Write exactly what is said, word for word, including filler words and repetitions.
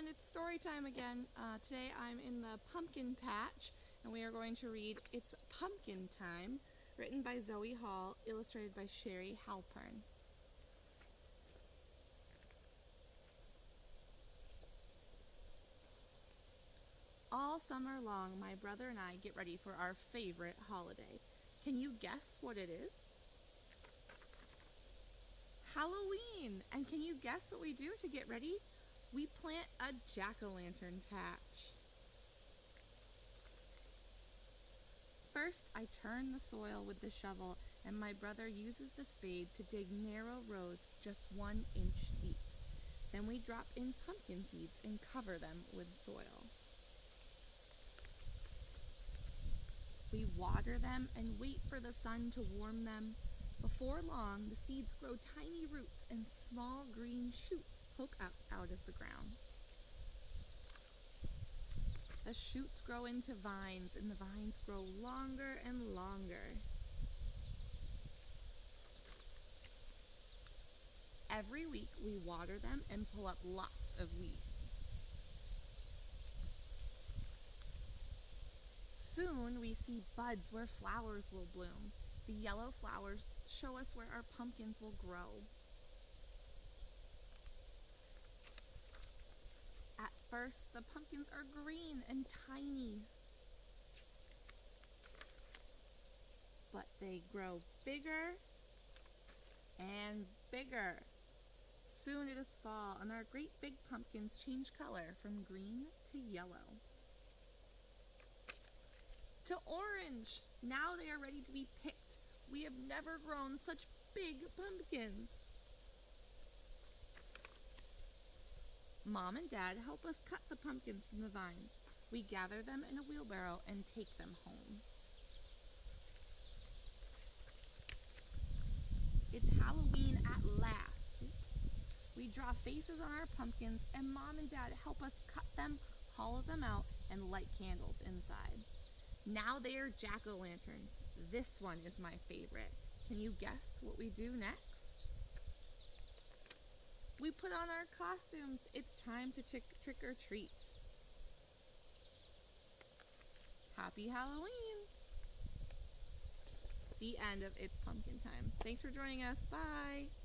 everyone, it's story time again. Uh, today I'm in the pumpkin patch and we are going to read It's Pumpkin Time, written by Zoe Hall, illustrated by Sherry Halpern. All summer long, my brother and I get ready for our favorite holiday. Can you guess what it is? Halloween! And can you guess what we do to get ready? We plant a jack-o'-lantern patch. First, I turn the soil with the shovel, and my brother uses the spade to dig narrow rows just one inch deep. Then we drop in pumpkin seeds and cover them with soil. We water them and wait for the sun to warm them. Before long, the seeds grow tiny roots and small green shoots poke up out of the ground. The shoots grow into vines, and the vines grow longer and longer. Every week, we water them and pull up lots of weeds. Soon, we see buds where flowers will bloom. The yellow flowers show us where our pumpkins will grow. At first, the pumpkins are green and tiny, but they grow bigger and bigger. Soon it is fall, and our great big pumpkins change color from green to yellow to orange. Now they are ready to be picked. We have never grown such big pumpkins. Mom and Dad help us cut the pumpkins from the vines. We gather them in a wheelbarrow and take them home. It's Halloween at last. We draw faces on our pumpkins, and Mom and Dad help us cut them, hollow them out, and light candles inside. Now they are jack-o'-lanterns. This one is my favorite. Can you guess what we do next? We put on our costumes. It's time to trick, trick or treat. Happy Halloween! The end of It's Pumpkin Time. Thanks for joining us. Bye!